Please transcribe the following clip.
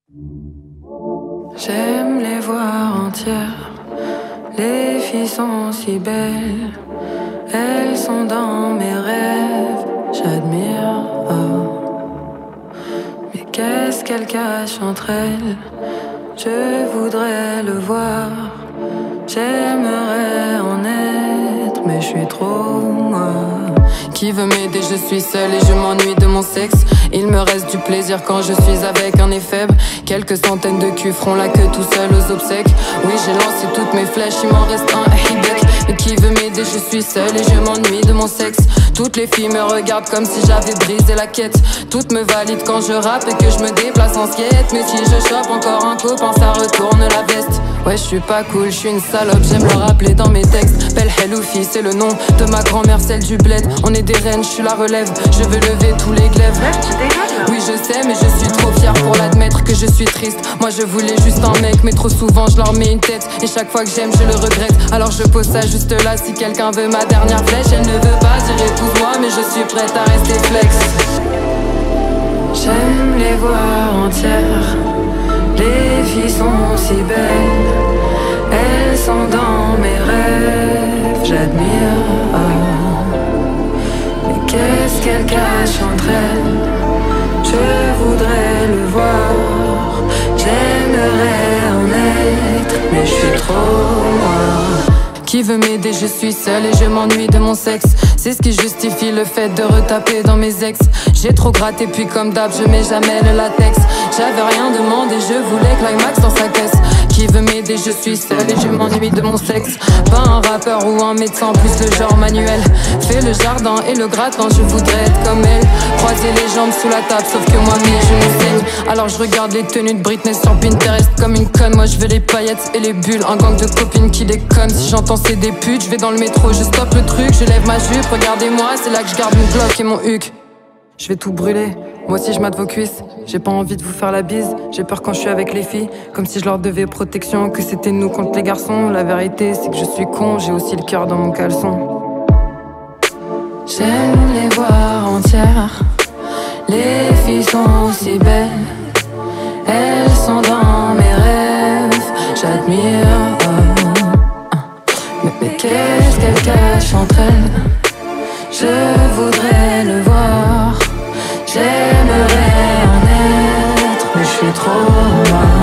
J'aime les voir entières. Les filles sont si belles. Elles sont dans mes rêves. J'admire. Oh. Mais qu'est-ce qu'elles cachent entre elles? Je voudrais le voir. J'aimerais en être, mais je suis trop moi. Qui veut m'aider? Je suis seule et je m'ennuie de mon sexe. Il me reste du plaisir quand je suis avec un nez faible. Quelques centaines de culs feront la queue tout seul aux obsèques. Oui, j'ai lancé toutes mes flèches, il m'en reste un Hibek. Mais qui veut m'aider? Je suis seule et je m'ennuie de mon sexe. Toutes les filles me regardent comme si j'avais brisé la quête. Toutes me valident quand je rappe et que je me déplace en skate. Mais si je chope encore un copain, ça retourne la veste. Ouais, je suis pas cool, je suis une salope, j'aime le rappeler dans mes textes. Belle Heloufi, c'est le nom de ma grand-mère, celle du bled. On est des reines, je suis la relève, je veux lever tous les glaives. Oui, je sais, mais je suis trop fière pour l'admettre que je suis triste. Moi, je voulais juste un mec, mais trop souvent, je leur mets une tête. Et chaque fois que j'aime, je le regrette. Alors je pose ça juste là, si quelqu'un veut ma dernière flèche. Elle ne veut pas dire épouse-moi, mais je suis prête à rester flex. J'aime les voir entières. Les filles sont si belles. Elles sont dans mes rêves. J'admire. Mais qu'est-ce qu'elles cachent entre elles? Je voudrais le voir. J'aimerais en être, mais je suis trop moi. Qui veut m'aider? Je suis seule et je m'ennuie de mon sexe. C'est ce qui justifie le fait de retaper dans mes ex. J'ai trop gratté puis comme d'hab je mets jamais le latex. J'avais rien demandé, je voulais Climax dans sa caisse. Qui veut m'aider? Je suis seule et je m'ennuie de mon sexe. Pas un rappeur ou un médecin, plus le genre manuel. Fais le jardin et le gratin, je voudrais être comme elle. Croiser les jambes sous la table, sauf que moi mes genoux saignent. Alors je regarde les tenues de Britney sur Pinterest comme une conne. Moi je veux les paillettes et les bulles, un gang de copines qui déconnent. Si j'entends c'est des putes, je vais dans le métro, je stoppe le truc, je lève ma jupe, regardez-moi, c'est là que je garde mon Glock et mon huc. Je vais tout brûler, moi aussi je mate vos cuisses. J'ai pas envie de vous faire la bise, j'ai peur quand je suis avec les filles. Comme si je leur devais protection, que c'était nous contre les garçons. La vérité c'est que je suis con, j'ai aussi le cœur dans mon caleçon. J'aime les voir entières. Les filles sont si belles. Elles sont dans mes rêves. J'admire. Mais qu'est-ce qu'elles cachent entre elles? Je voudrais le voir. J'aimerais en être, mais je suis trop loin.